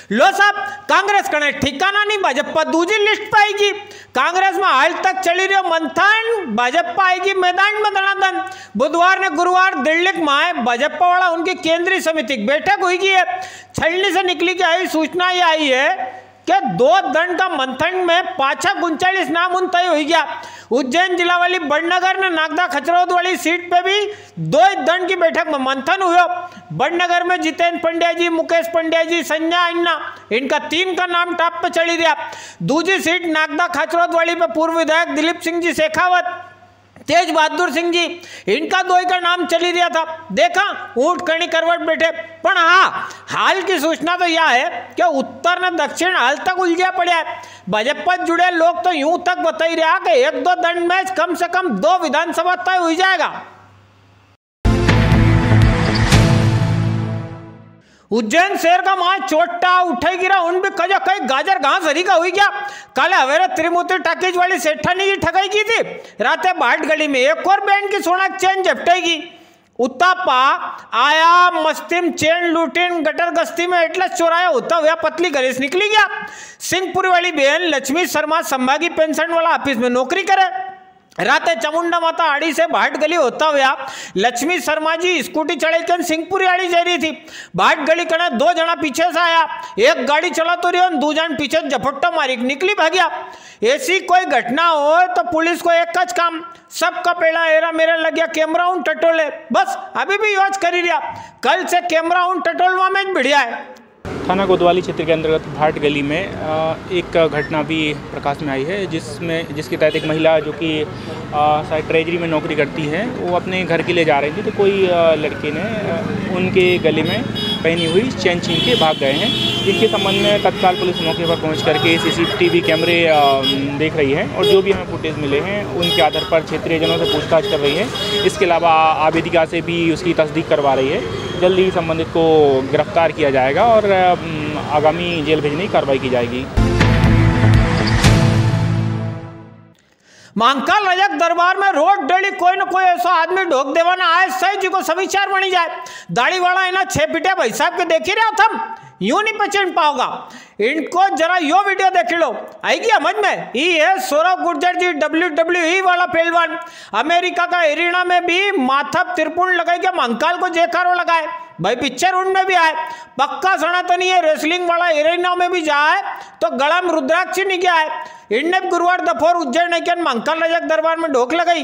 लो साहब, कांग्रेस कने ठिकाना नहीं, भाजपा दूसरी लिस्ट पे आएगी। कांग्रेस में हाल तक चली रही मंथन, भाजपा आएगी मैदान में दनादन। बुधवार ने गुरुवार दिल्ली में भाजपा वाला उनकी केंद्रीय समिति बैठक हुई है। छलनी से निकली की आई सूचना ये आई है कि 2 दंड का मंथन में 539 नाम उन तय हो गया। उज्जैन जिला वाली बड़नगर ने नागदा खचरौद वाली सीट पे भी 2 दंड की बैठक में मंथन हुआ। बड़नगर में जितेंद्र पंड्या जी, मुकेश पंड्या जी, संजय अन्ना, इनका 3 का नाम टॉप पे चली रहा। दूसरी सीट नागदा खचरौद वाली पे पूर्व विधायक दिलीप सिंह जी शेखावत, तेज बहादुर सिंह जी, इनका 2 का नाम चली रहा था। देखा ऊंट कणी करवट बैठे। पर हाँ, हाल की सूचना तो यह है कि उत्तर ने दक्षिण हाल तक उलझा पड़ा है। भाजपा जुड़े लोग तो यूं तक बता ही रहा कि 1-2 दंड में कम से कम 2 विधानसभा तय हो जाएगा। उज्जैन शहर का मां चोटा उठे गिरा, उन भी कजो कई गाजर घास हरी का हुई क्या। कल हवेरे त्रिमूर्ति टाकीज वाली सेठानी की ठगाई की थी। रातें बाट गली में एक और बैंड की सोना चेन झपटेगी। उत्तापा आया मस्तिम चेन लूटिन गटर गस्ती में एटलस चोराया होता हुआ पतली घरे से निकली गया। सिंहपुरी वाली बहन लक्ष्मी शर्मा संभागी पेंशन वाला ऑफिस में नौकरी करे। रात चामुंडा माता आड़ी से भाट गली होता हुआ लक्ष्मी शर्मा जी स्कूटी चढ़ी कर सिंहपुरी आड़ी जा रही थी। भाट गली कने 2 जना पीछे से आया, एक गाड़ी चला तो रही और 2 जन पीछे झपट्टा मारी निकली भाग्या। ऐसी कोई घटना हो तो पुलिस को एक कच काम, सबका पेड़ा एरा मेरा लग गया कैमरा उन टटोले, बस अभी भी यूज कर ही रहा। कल से कैमरा उन टटोलवा में बढ़िया है। थाना कोतवाली क्षेत्र के अंतर्गत भाट गली में एक घटना भी प्रकाश में आई है, जिसके तहत एक महिला जो कि शायद ट्रेजरी में नौकरी करती है, वो अपने घर के लिए जा रही थी तो कोई लड़के ने उनके गले में पहनी हुई चैन छीन के भाग गए हैं। इसके संबंध में तत्काल पुलिस मौके पर पहुंच करके सीसीटीवी कैमरे देख रही है और जो भी हमें फुटेज मिले हैं उनके आधार पर क्षेत्रीय जनों से पूछताछ कर रही है। इसके अलावा आवेदिका से भी उसकी तस्दीक करवा रही है। जल्द ही संबंधित को गिरफ्तार किया जाएगा और आगामी जेल भेजने की कार्रवाई की जाएगी। महाकाल रजक दरबार में रोड डेली कोई न कोई ऐसा आदमी ढोक देवाना आए सही जी को सविचार बनी जाए। दाढ़ी वाला इन्हें 6 फीटे भाई साहब के देख ही रहा था, यूं नहीं पहचान पाओगा। इनको जरा यो वीडियो देख लो, आएगी समझ में। ये है सौरव गुर्जर जी, WWE वाला पहलवान। अमेरिका का एरिना में भी माथा त्रिपुण लगाई के महाकाल को जयकारो लगाए। भाई पिक्चर उनमें भी आए, पक्का सनातनी है। रेसलिंग वाला एरिना में भी जाए तो गला में रुद्राक्ष नहीं गया है। इनने गुरुवार दफोर उज्जैन के महाकाल रजक दरबार में ढोक लगाई।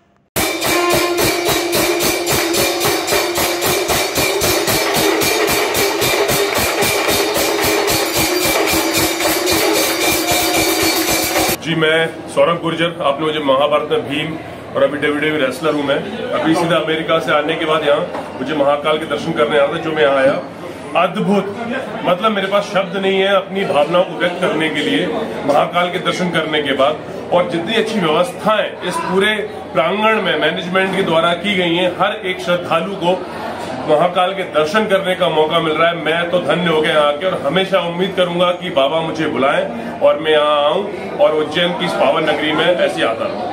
जी मैं सौरभ गुर्जर, आपने मुझे महाभारत में भीम और अभी WWE रेसलर हूँ मैं। अभी सीधा अमेरिका से आने के बाद यहाँ मुझे महाकाल के दर्शन करने आना था, जो मैं यहाँ आया। अद्भुत, मतलब मेरे पास शब्द नहीं है अपनी भावनाओं को व्यक्त करने के लिए महाकाल के दर्शन करने के बाद। और जितनी अच्छी व्यवस्थाएं इस पूरे प्रांगण में मैनेजमेंट के द्वारा की गई हैं, हर एक श्रद्धालु को महाकाल के दर्शन करने का मौका मिल रहा है। मैं तो धन्य हो गया यहाँ आके और हमेशा उम्मीद करूंगा कि बाबा मुझे बुलाएं और मैं यहाँ आऊं और उज्जैन की इस पावन नगरी में ऐसे आता रहूं।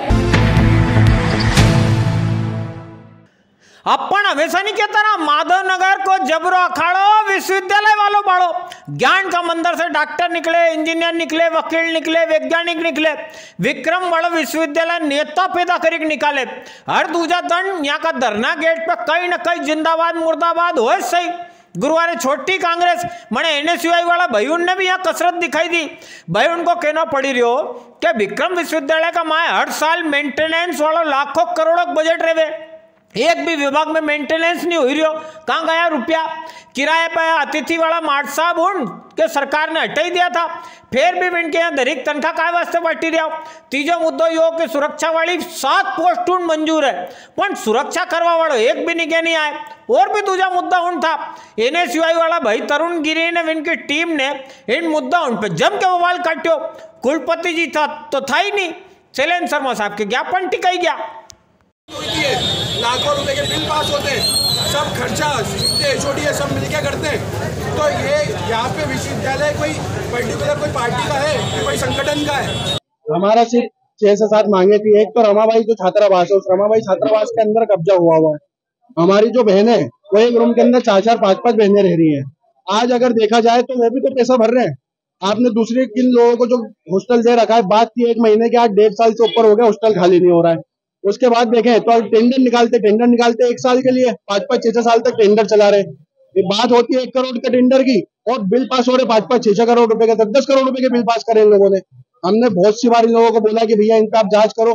अपन हमेशा नहीं कहता ना, माधव नगर को जबरो अखाड़ो, विश्वविद्यालय वालों बाड़ो। ज्ञान का मंदिर से डॉक्टर निकले, इंजीनियर निकले, वकील निकले, वैज्ञानिक निकले। विक्रम वाला विश्वविद्यालय नेता पैदा करके निकाले। हर दूजा दंड यहाँ का धरना गेट पे कहीं न कहीं जिंदाबाद मुर्दाबाद हो सही। गुरुवार छोटी कांग्रेस मैंने NSUI वाला भाई ने भी यहाँ कसरत दिखाई दी। भाई उनको कहना पड़ी रही हो कि विक्रम विश्वविद्यालय का माए हर साल मेंटेनेंस वाला लाखों करोड़ों बजट रहे, एक भी विभाग में मेंटेनेंस नहीं हो रही हो। कहाँ गया रुपया? किराए पे अतिथि वाला मार्ट साहब उन के सरकार ने हटा ही दिया था, फिर भी इनके यहाँ दरिक तनख्वाह काय वास्ते बांटी रहा। तीजो मुद्दो यो कि सुरक्षा वाली 7 पोस्ट उन मंजूर है, पर सुरक्षा करवा वालों एक भी निके नहीं आए। और भी दूजा मुद्दा उन था, NSUI वाला भाई तरुण गिरी ने इनकी टीम ने इन मुद्दा उन पे जम के बवाल काट्यो। कुलपति जी था तो था ही नहीं, शैलेंद्र शर्मा साहब के ज्ञापन टिकाई गया। लाखों रुपए के बिल पास होते हैं, सब खर्चा HOD सब मिलके करते हैं। तो ये यहाँ पे विश्वविद्यालय कोई पर्टिकुलर कोई पार्टी का है कि कोई संगठन का है? हमारा सिर्फ 6 से 7 मांगे थी। एक तो रमाबाई जो छात्रावास है, उस रमाबाई छात्रावास के अंदर कब्जा हुआ है। हमारी जो बहनें वो एक रूम के अंदर 4-4, 5-5 बहनें रह रही हैं। आज अगर देखा जाए तो वो भी तो पैसा भर रहे हैं। आपने दूसरे किन लोगों को जो हॉस्टल दे रखा है, बात की 1 महीने के, आज 1.5 साल से ऊपर हो गया, हॉस्टल खाली नहीं हो रहा है। उसके बाद देखें तो टेंडर निकालते 1 साल के लिए 5-5, 6-6 साल तक टेंडर चला रहे। ये बात होती है 1 करोड़ के टेंडर की और बिल पास हो रहे 5-5, 6-6 करोड़ रुपए के, 10-10 करोड़ रुपए के बिल पास करे इन लोगों ने। हमने बहुत सी बार इन लोगों को बोला कि भैया इन पे आप जांच करो।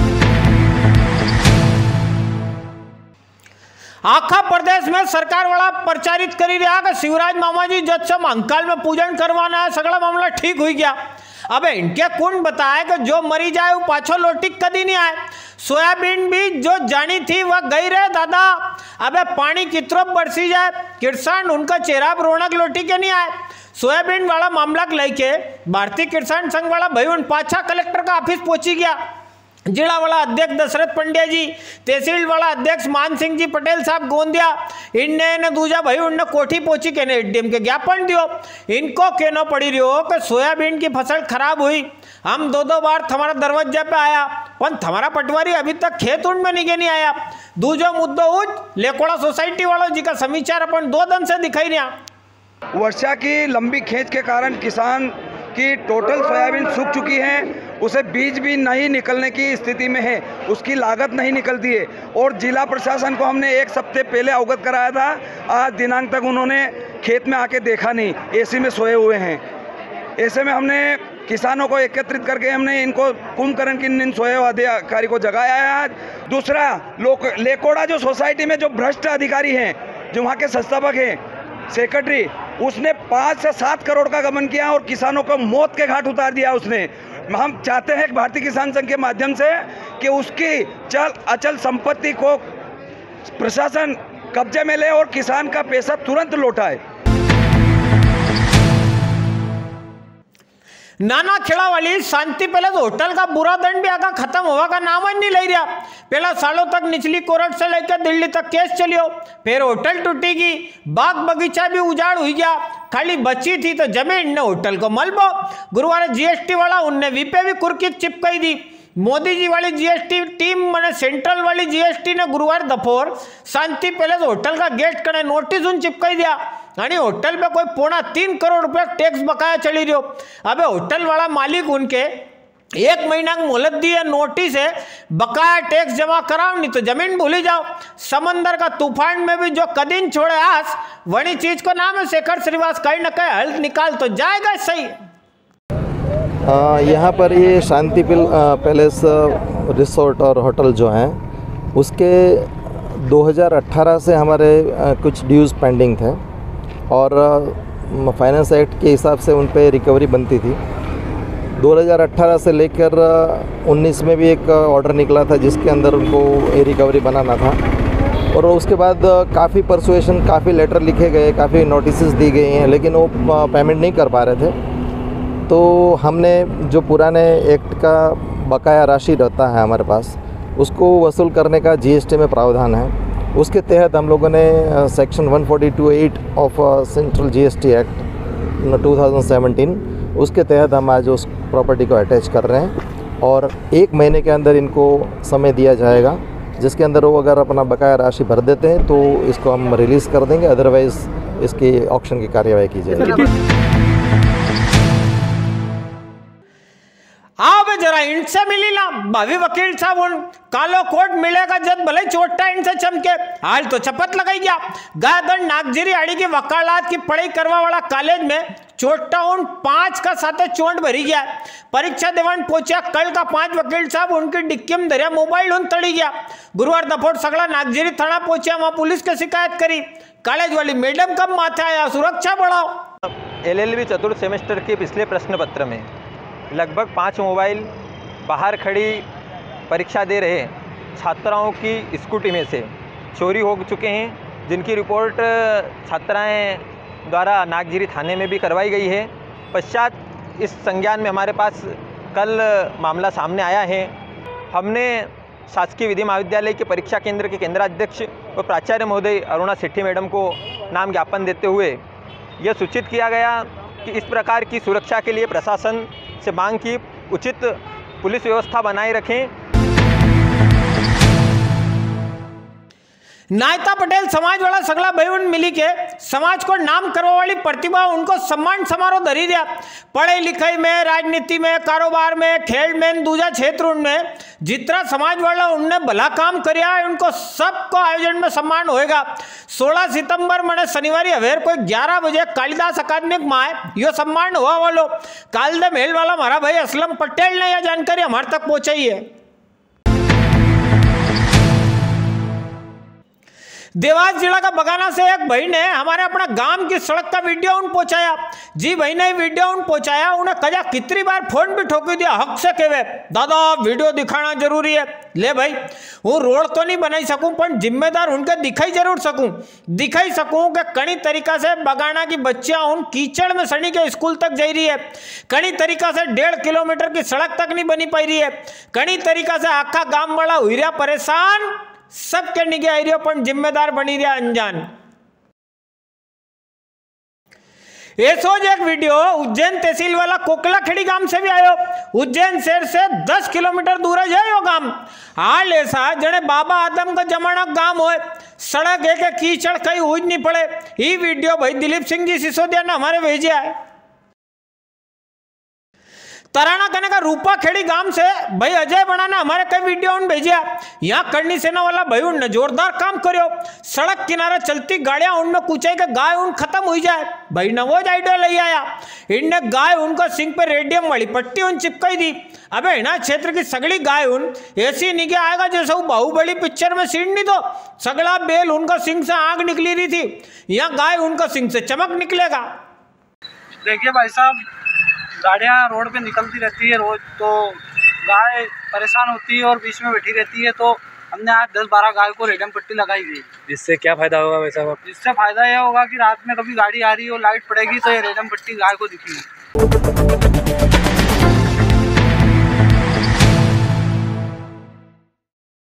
आखा प्रदेश में सरकार वाला प्रचारित करी रहा कि शिवराज मामाजी जज से अंकाल में पूजन करवाना है, सगड़ा मामला ठीक हो गया। अबे इनके कौन बताया कि जो मरी जाए वो पाछो लौटी कदी नहीं आए। सोयाबीन भी जो जानी थी वह गई रहे दादा। अबे पानी कितरो बरसी जाए, किसान उनका चेहरा पर रौनक लौटी के नहीं आए। सोयाबीन वाला मामला लेके भारतीय किसान संघ वाला भाई उन पाछा कलेक्टर का ऑफिस पहुंची गया। जिला वाला अध्यक्ष दशरथ पंड्या जी, तहसील वाला अध्यक्ष मान सिंह जी पटेल साहब गोंदिया, इनने दूजा भाई उनने कोठी पहुंची के एडीएम के ज्ञापन दियो। इनको कहना पड़ी रही कि सोयाबीन की फसल खराब हुई, हम 2-2 बार हमारा दरवाजे पे आया पर हमारा पटवारी अभी तक खेत उन में नहीं आया। दूजो मुद्दो उच लेकोड़ा सोसाइटी वालों जी का समाचार अपन 2 दिन से दिखाई नहीं। वर्षा की लंबी खेच के कारण किसान की टोटल सोयाबीन सूख चुकी है, उसे बीज भी नहीं निकलने की स्थिति में है, उसकी लागत नहीं निकलती है। और जिला प्रशासन को हमने 1 हफ्ते पहले अवगत कराया था, आज दिनांक तक उन्होंने खेत में आके देखा नहीं, एसी में सोए हुए हैं। ऐसे में हमने किसानों को एकत्रित करके हमने इनको कुंभकर्ण की इन सोए हुए अधिकारी को जगाया है आज। दूसरा, लेकोड़ा जो सोसाइटी में जो भ्रष्ट अधिकारी हैं, जो वहाँ के संस्थापक हैं, सेक्रेटरी, उसने 5 से 7 करोड़ का गबन किया और किसानों को मौत के घाट उतार दिया उसने। हम चाहते हैं भारतीय किसान संघ के माध्यम से कि उसकी चल अचल संपत्ति को प्रशासन कब्जे में ले और किसान का पैसा तुरंत लौटाए। नाना खेड़ा वाली शांति पहले तो होटल का बुरा दंड भी आगा खत्म हुआ का नाम ही नहीं ले रहा। पहला सालों तक निचली कोर्ट से लेकर दिल्ली तक केस चलियो, फिर होटल टूटेगी, बाग बगीचा भी उजाड़ हुई गया, खाली बची थी तो जमीन ने होटल को मलबो। गुरुवार जीएसटी वाला उनने वीपे भी कुर्की चिपकाई दी। मोदी जी वाली जीएसटी टीम मैंने सेंट्रल वाली जीएसटी ने गुरुवार दोपहर शांति पैलेस होटल का गेट कने नोटिस उन चिपकाई दिया आणि होटल पे कोई 3.25 करोड़ रुपया टैक्स बकाया चली रही हो। अबे होटल वाला मालिक उनके 1 महीना की मोहलत दी है, नोटिस है, बकाया टैक्स जमा कराओ नहीं तो जमीन भूली जाओ। समंदर का तूफान में भी जो कदीन छोड़े आस, वही चीज को नाम है शेखर श्रीवास, कहीं न कहीं हल निकाल तो जाएगा सही। यहाँ पर ये शांति पैलेस रिसोर्ट और होटल जो हैं उसके 2018 से हमारे कुछ ड्यूज़ पेंडिंग थे और फाइनेंस एक्ट के हिसाब से उन पे रिकवरी बनती थी। 2018 से लेकर 19 में भी एक ऑर्डर निकला था जिसके अंदर उनको ये रिकवरी बनाना था और उसके बाद काफ़ी परसुएशन, काफ़ी लेटर लिखे गए, काफ़ी नोटिसेस दी गई हैं, लेकिन वो पेमेंट नहीं कर पा रहे थे। तो हमने जो पुराने एक्ट का बकाया राशि रहता है हमारे पास, उसको वसूल करने का जीएसटी में प्रावधान है। उसके तहत हम लोगों ने section 142(8) of central GST act 2017, उसके तहत हम आज उस प्रॉपर्टी को अटैच कर रहे हैं और 1 महीने के अंदर इनको समय दिया जाएगा, जिसके अंदर वो अगर अपना बकाया राशि भर देते हैं तो इसको हम रिलीज़ कर देंगे, अदरवाइज़ इसकी ऑक्शन की कार्यवाही की जाएगी। आओ बे जरा इनसे मिली ना भावी वकील साहब, उन कालो कोट मिलेगा जब भले चोटा इनसे चमके, हाल तो चपत लगाई गया। गायदन नागजीरी आड़ी की वकालत की पढ़ाई करवा वाला कॉलेज में चोटा उन 5 का साथे चोट भरी गया। परीक्षा देवन पहुंचा कल का 5 वकील साहब उनकी डिक्की में धरिया मोबाइल उन तड़ी गया। गुरुवार दोपहर सगड़ा नागजीरी थाना पहुंचा, वहां पुलिस की शिकायत करी। कॉलेज वाली मैडम कब माथे आया, सुरक्षा बढ़ाओ। LLB चतुर्थ सेमेस्टर के पिछले प्रश्न पत्र में लगभग 5 मोबाइल बाहर खड़ी परीक्षा दे रहे छात्राओं की स्कूटी में से चोरी हो चुके हैं, जिनकी रिपोर्ट छात्राएं द्वारा नागजीरी थाने में भी करवाई गई है। पश्चात इस संज्ञान में हमारे पास कल मामला सामने आया है। हमने शासकीय विधि महाविद्यालय के परीक्षा केंद्र के केंद्राध्यक्ष और प्राचार्य महोदय अरुणा सेठी मैडम को नाम ज्ञापन देते हुए यह सूचित किया गया कि इस प्रकार की सुरक्षा के लिए प्रशासन से मांग की उचित पुलिस व्यवस्था बनाए रखें। नायता पटेल समाज वाला सगला भाई उन मिली के समाज को नाम करवा वाली प्रतिभा उनको सम्मान समारोह धरी दिया। पढ़ाई लिखाई में, राजनीति में, कारोबार में, खेल में, दूजा क्षेत्र उनमें जितना समाज वाला उनने भला काम करिया है उनको सबको आयोजन में सम्मान होएगा। 16 सितंबर मैंने शनिवार अवेर को 11 बजे कालिदास अकादमिक माए यो सम्मान हुआ वालो कालदे मेल वाला हमारा भाई असलम पटेल ने यह जानकारी हमारे तक पहुंचाई है। देवास जिला का बगाना से एक भाई ने हमारे अपना गांव की सड़क का वीडियो उन पहुंचाया। जी भाई ने वीडियो उन पहुंचाया, उन्हें कहा कितनी बार फोन भी ठोकी दिया हक से कहवे दादा वीडियो दिखाना जरूरी है। ले भाई वो रोड तो नहीं बनाई सकूं पर जिम्मेदार उनके दिखाई जरूर सकूं कि कई तरीका से बगाना की बच्चियां उन कीचड़ में सड़ी के स्कूल तक जा रही है, कई तरीका से 1.5 किलोमीटर की सड़क तक नहीं बनी पाई रही है, कई तरीका से आखा गांव वाला हुई रहा परेशान, सबके निगे आई रही पर जिम्मेदार बनी रहा अनजान। ऐसो एक वीडियो उज्जैन तहसील वाला कोकलाखेड़ी गांव से भी आयो। उज्जैन शहर से 10 किलोमीटर दूर है यो गांव। हाल ऐसा जने बाबा आदम का जमाना गांव हो, सड़क है के कीचड़ कहीं हुई नहीं पड़े। ये वीडियो भाई दिलीप सिंह जी सिसोदिया ने हमारे भेजा है। तराना कने का रूपा खेड़ी गांव से भाई अजय बना ने हमारे कई वीडियो उन भेजा। यहाँ करनी सेना वाला भाई उनने जोरदार काम करो। सड़क किनारे चलती गाड़ियां उनमें कुछ के गाय उन खत्म हो जाए भाई न वो आइडिया ले आया। इनने गाय उनको सिंह पे रेडियम वाली पट्टी उन चिपकाई दी। अबे इना क्षेत्र की सगड़ी गाय उन ऐसी निगे आएगा जैसे वो बाहुबली पिक्चर में सीन नहीं तो सगड़ा बेल उनका सिंह से आग निकली रही थी, यहाँ गाय उनका सिंह से चमक निकलेगा। देखिए भाई साहब गाड़ियाँ रोड पे निकलती रहती है रोज, तो गाय परेशान होती है और बीच में बैठी रहती है। तो हमने आज 10-12 गाय को रेडियम पट्टी लगाई गई। इससे क्या फायदा होगा वैसा? इससे फायदा यह होगा कि रात में कभी गाड़ी आ रही हो लाइट पड़ेगी तो ये रेडियम पट्टी गाय को दिखेगी।